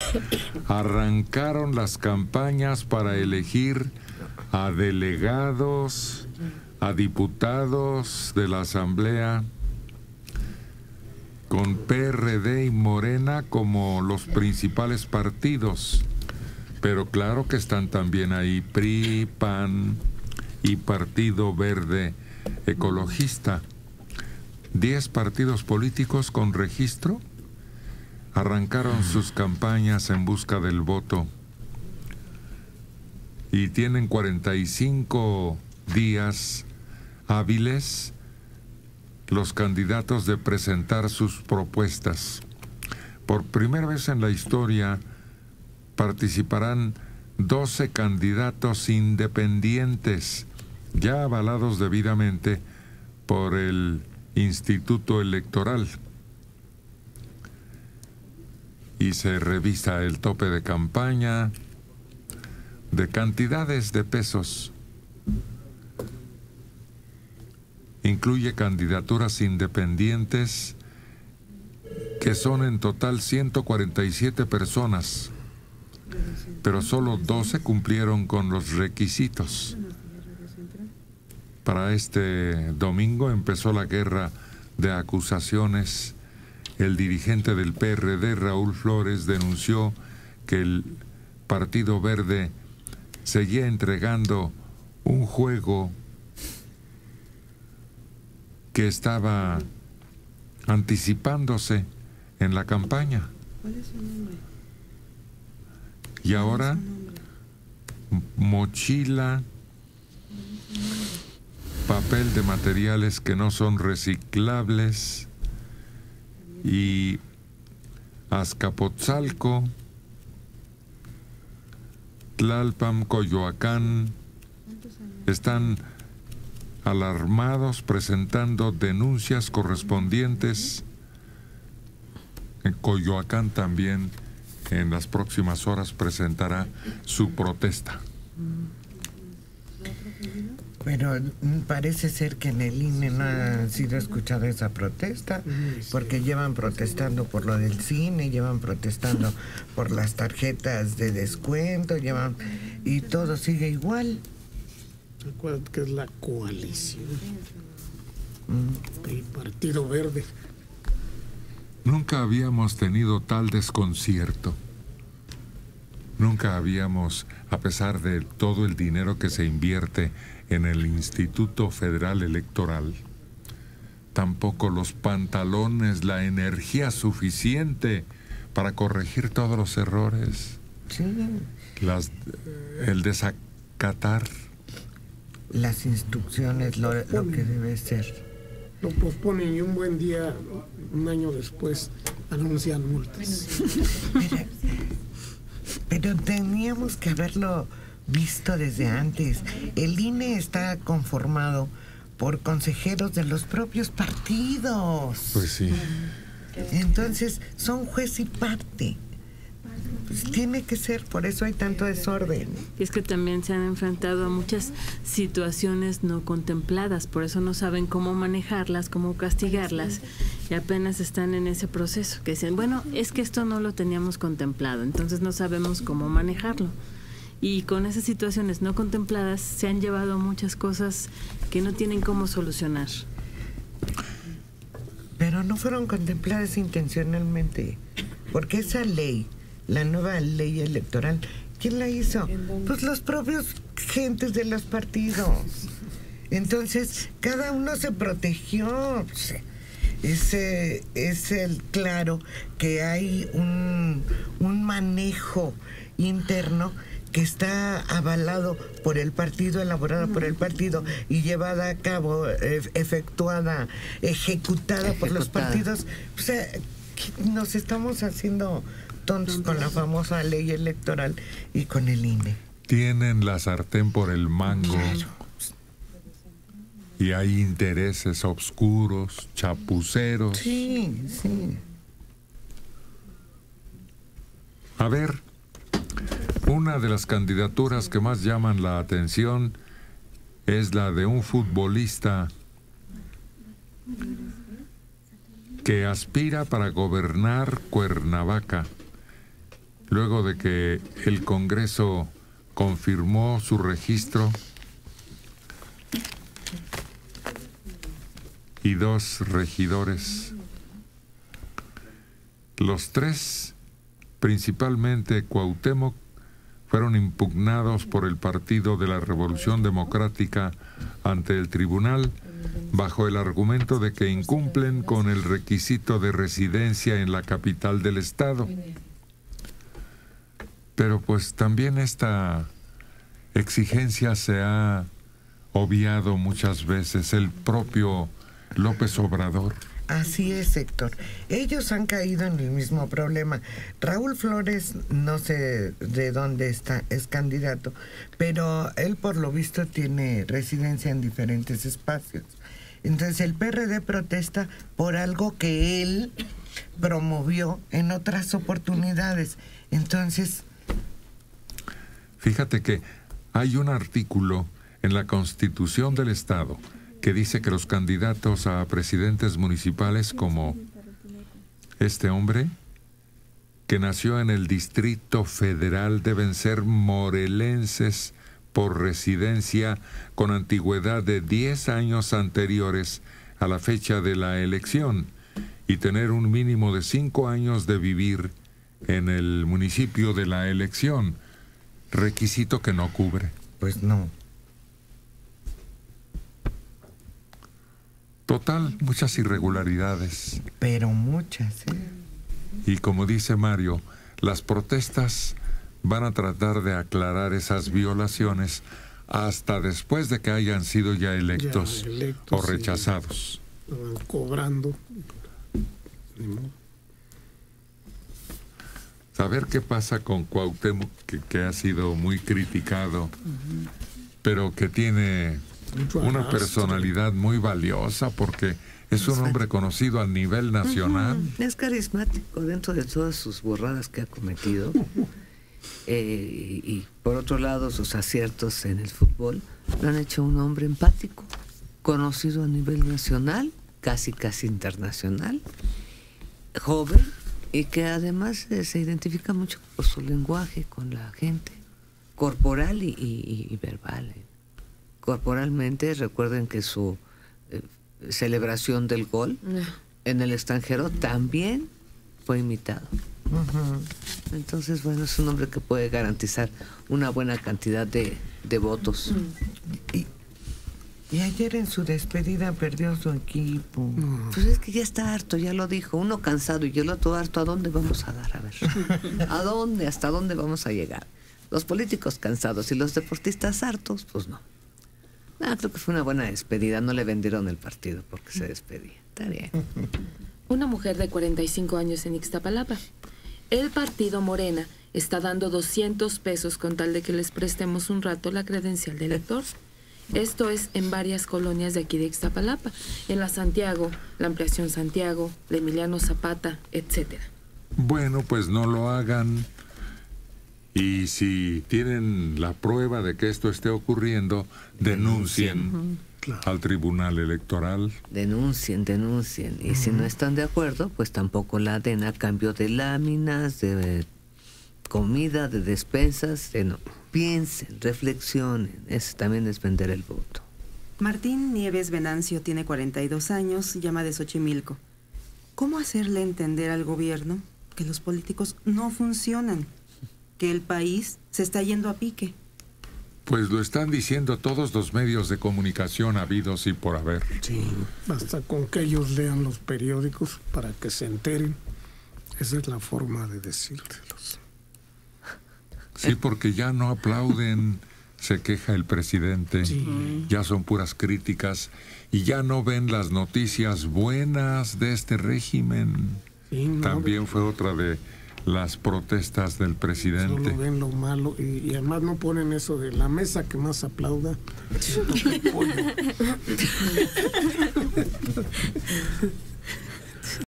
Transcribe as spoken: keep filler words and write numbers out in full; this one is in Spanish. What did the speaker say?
arrancaron las campañas para elegir a delegados, a diputados de la Asamblea, con P R D y Morena como los principales partidos. Pero claro que están también ahí P R I, P A N y Partido Verde Ecologista. Diez partidos políticos con registro arrancaron sus campañas en busca del voto y tienen cuarenta y cinco días hábiles los candidatos de presentar sus propuestas. Por primera vez en la historia participarán doce candidatos independientes, ya avalados debidamente por el Instituto Electoral. Y se revisa el tope de campaña de cantidades de pesos. Incluye candidaturas independientes que son en total ciento cuarenta y siete personas, pero solo doce cumplieron con los requisitos. Para este domingo empezó la guerra de acusaciones. El dirigente del P R D, Raúl Flores, denunció que el Partido Verde seguía entregando un juego que estaba anticipándose en la campaña. ¿Cuál es su nombre? Y ahora, mochila, papel de materiales que no son reciclables y Azcapotzalco, Tlalpan, Coyoacán, están alarmados presentando denuncias correspondientes. En Coyoacán también en las próximas horas presentará su protesta. Pero parece ser que en el I N E no ha sido escuchada esa protesta, porque llevan protestando por lo del cine, llevan protestando por las tarjetas de descuento, llevan y todo sigue igual. Acuérdate que es la coalición. Mm. El Partido Verde. Nunca habíamos tenido tal desconcierto. Nunca habíamos, a pesar de todo el dinero que se invierte en el Instituto Federal Electoral, tampoco los pantalones, la energía suficiente para corregir todos los errores, Sí. las, el desacatar. Las instrucciones, lo, lo que debe ser. Lo posponen y un buen día, un año después, anuncian multas. Pero, pero teníamos que haberlo visto desde antes. El I N E está conformado por consejeros de los propios partidos. Pues sí. Entonces, son juez y parte. Pues tiene que ser, por eso hay tanto desorden. Y es que también se han enfrentado a muchas situaciones no contempladas, por eso no saben cómo manejarlas, cómo castigarlas, y apenas están en ese proceso, que dicen, bueno, es que esto no lo teníamos contemplado, entonces no sabemos cómo manejarlo. Y con esas situaciones no contempladas se han llevado muchas cosas que no tienen cómo solucionar. Pero no fueron contempladas intencionalmente, porque esa ley, la nueva ley electoral, ¿quién la hizo? Pues los propios gentes de los partidos. Entonces, cada uno se protegió. Es, es el claro que hay un, un manejo interno que está avalado por el partido, elaborada por el partido y llevada a cabo, efectuada, ejecutada, ejecutada. por los partidos. O sea, nos estamos haciendo tontos con la famosa ley electoral y con el I N E. Tienen la sartén por el mango. Claro. Y hay intereses oscuros, chapuceros. Sí, sí. A ver, una de las candidaturas que más llaman la atención es la de un futbolista que aspira para gobernar Cuernavaca. luego de que el Congreso confirmó su registro y dos regidores. Los tres, principalmente Cuauhtémoc, fueron impugnados por el Partido de la Revolución Democrática ante el tribunal bajo el argumento de que incumplen con el requisito de residencia en la capital del estado. Pero pues también esta exigencia se ha obviado muchas veces. El propio López Obrador. Así es, Héctor. Ellos han caído en el mismo problema. Raúl Flores, no sé de dónde está, es candidato, pero él por lo visto tiene residencia en diferentes espacios. Entonces el P R D protesta por algo que él promovió en otras oportunidades. Entonces... Fíjate que hay un artículo en la Constitución del Estado que dice que los candidatos a presidentes municipales, como este hombre, que nació en el Distrito Federal, deben ser morelenses por residencia con antigüedad de diez años anteriores a la fecha de la elección y tener un mínimo de cinco años de vivir en el municipio de la elección, requisito que no cubre. Pues no. Total, muchas irregularidades. Pero muchas, ¿eh? Y como dice Mario, las protestas van a tratar de aclarar esas violaciones hasta después de que hayan sido ya electos, ya electos o rechazados. Y van cobrando. Saber qué pasa con Cuauhtémoc, que, que ha sido muy criticado, uh-huh. pero que tiene una personalidad muy valiosa porque es un hombre conocido a nivel nacional. Uh-huh. Es carismático dentro de todas sus borradas que ha cometido. Eh, y, y por otro lado, sus aciertos en el fútbol lo han hecho un hombre empático, conocido a nivel nacional, casi casi internacional, joven, y que además eh, se identifica mucho por su lenguaje con la gente, corporal y, y, y verbal. Eh. Corporalmente, recuerden que su eh, celebración del gol no. en el extranjero también fue imitado. Uh-huh. Entonces, bueno, es un hombre que puede garantizar una buena cantidad de, de votos. Uh-huh. Y, y ayer en su despedida perdió su equipo. Uh-huh. Pues es que ya está harto, ya lo dijo. Uno cansado y el otro harto. ¿A dónde vamos a dar? A ver. ¿A dónde? ¿Hasta dónde vamos a llegar? Los políticos cansados y los deportistas hartos, pues no. Ah, creo que fue una buena despedida. No le vendieron el partido porque se despedía. Está bien. Una mujer de cuarenta y cinco años en Ixtapalapa. El partido Morena está dando doscientos pesos con tal de que les prestemos un rato la credencial de elector. Esto es en varias colonias de aquí de Ixtapalapa. En la Santiago, la Ampliación Santiago, la Emiliano Zapata, etcétera. Bueno, pues no lo hagan. Y si tienen la prueba de que esto esté ocurriendo, denuncien uh-huh. claro. al Tribunal Electoral. Denuncien, denuncien. Y uh-huh. si no están de acuerdo, pues tampoco la den a cambio de láminas, de comida, de despensas. De no. Piensen, reflexionen. Eso también es vender el voto. Martín Nieves Venancio tiene cuarenta y dos años, llama de Xochimilco. ¿Cómo hacerle entender al gobierno que los políticos no funcionan? Que el país se está yendo a pique. Pues lo están diciendo todos los medios de comunicación habidos y por haber. Sí, basta con que ellos lean los periódicos para que se enteren. Esa es la forma de decírselos. Sí, porque ya no aplauden, se queja el presidente, sí. ya son puras críticas y ya no ven las noticias buenas de este régimen. Sí, no, También fue otra de las protestas del presidente. Solo ven lo malo y, y además no ponen eso de la mesa que más aplauda.